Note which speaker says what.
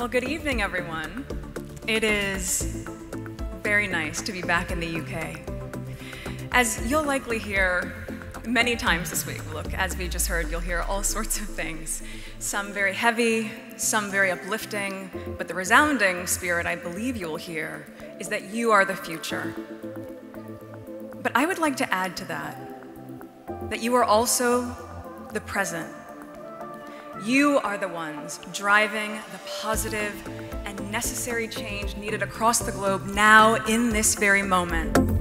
Speaker 1: Good evening, everyone. It is very nice to be back in the UK. As you'll likely hear many times this week, look, as we just heard, you'll hear all sorts of things. Some very heavy, some very uplifting, but the resounding spirit I believe you will hear is that you are the future. But I would like to add to that you are also the present. You are the ones driving the positive and necessary change needed across the globe now in this very moment.